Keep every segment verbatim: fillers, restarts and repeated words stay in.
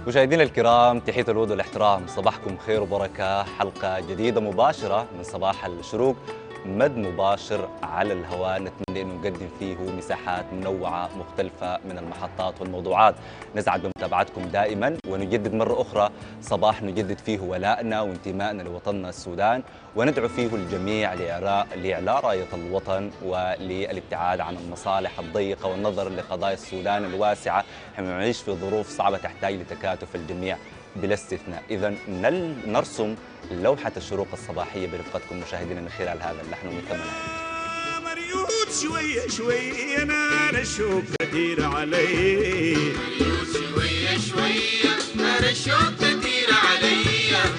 مشاهدينا الكرام، تحية الود والاحترام، صباحكم خير وبركة. حلقة جديدة مباشرة من صباح الشروق، مد مباشر على الهواء، نتمنى أن نقدم فيه مساحات منوعة مختلفة من المحطات والموضوعات. نسعد بمتابعتكم دائما، ونجدد مرة أخرى صباح نجدد فيه ولائنا وانتمائنا لوطننا السودان، وندعو فيه الجميع لإعلاء راية الوطن وللابتعاد عن المصالح الضيقة والنظر لقضايا السودان الواسعة. نحن نعيش في ظروف صعبة تحتاج لتكاتف الجميع بلا استثناء. إذا نرسم لوحة الشروق الصباحية برفقتكم مشاهدينا من خلال هذا اللحن ومن ثم يا مريوت شوية شوية نار الشوق كتير علي، مريوت شوية شوية نار الشوق كتير علي.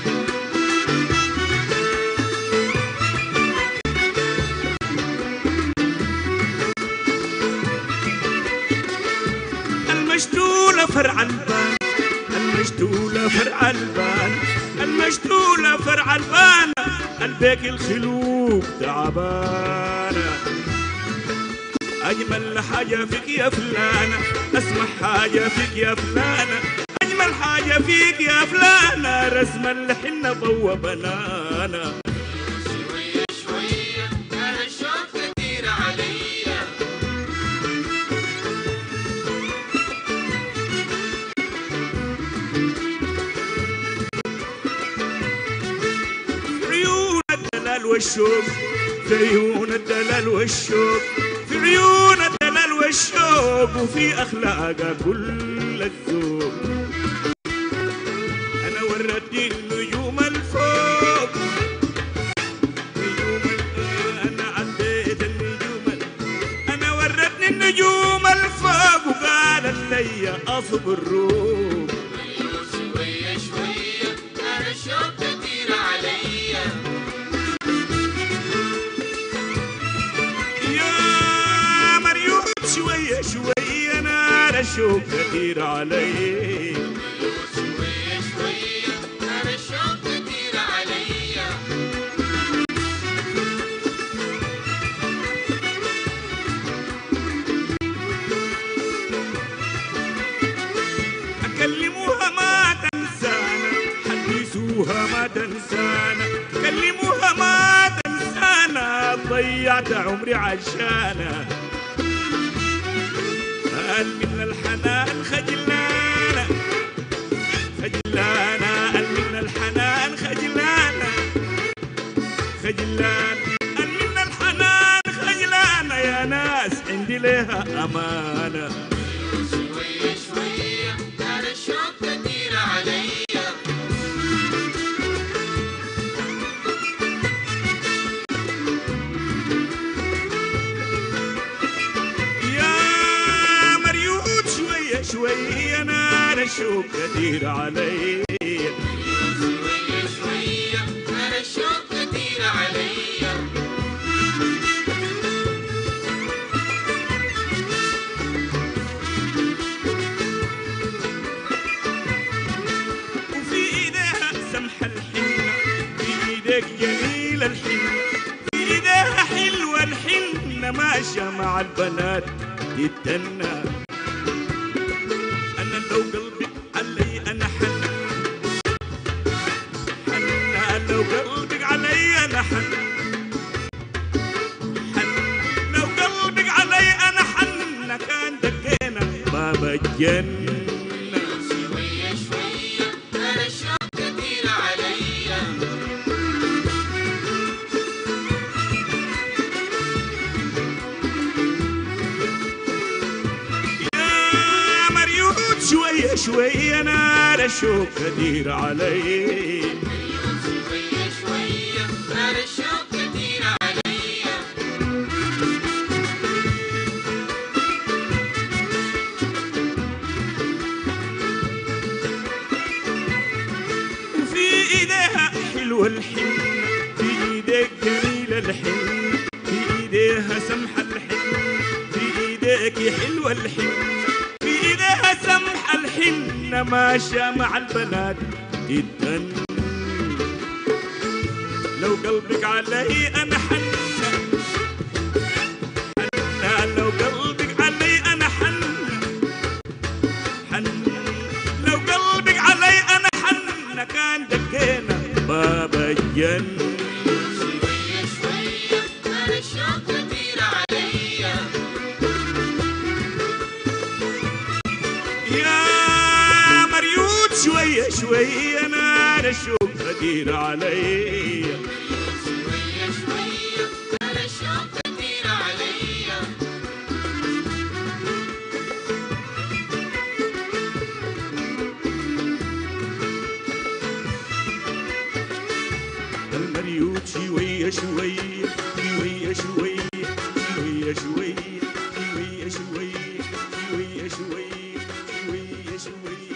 المشتولة فرع البان، المشتولة فرع البان، المشتولة فرع البان، البيك الخلوق تعبانة. أجمل حاجة فيك يا فلانة، أسمع حاجة فيك يا فلانة، أجمل حاجة فيك يا فلانة، رسم الحنة ضوى بنانا. شوية شوية نار الشوق كتير علي. والشوق في عيون الدلال والشوق، في عيون الدلال والشوق، وفي أخلاقها كل الذوق. أنا وردني النجوم الفوق، نجوم أنا عديت النجوم، أنا وردني النجوم الفوق، وقالت لي أصب الروق. شوية شوية نار الشوق كتير علي. شوية شوية نار الشوق كتير علي، شوية شوية نار الشوق كتير علي. أكلموها ما تنسانا، حدثوها ما تنسانا، كلموها ما تنسانا، ضيعت عمري عشانا. قال من الحنان خجلانا، خجلانا، قال من الحنان خجلانا، خجلانا، قال من الحنان خجلانا، يا ناس عندي لها أمانة. شوية شوية نار الشوق كتير علي. شوية نار الشوق كتير علي، شوية شوية نار الشوق كتير علي. وفي ايديها سمح الحنة، في ايديك جميل الحنة، في ايديها حلوة الحنة، ماشية مع البنات تتنى. لو قلبك علي أنا حن، حن، لو قلبك علي أنا حن، حن، لو قلبك علي أنا حن، كان دقينا ما بجن. شوية شوية نار الشوق كتير علي. شوية شوية نار الشوق كتير علي، شوية شوية نار الشوق كتير علي. وفي ايديها حلوة الحنة، في ايديك جميلة الحنة، في ايديها سمح الحنة، في ايديك حلوة الحنة، في ايديها سمح الحنة، ماشية مع البنات جدا. لو قلبك علي انا حنة، حنة، لو قلبك علي انا حنة، حنة، لو قلبك الشوق كتير عليا. يا مريوت شوية شوية أنا الشوق كتير عليا. شوية شوية أنا الشوق كتير عليا. المريوت شوية شوية شوية شوية شوية شوية شوية شوية شوية شوية شوية شوية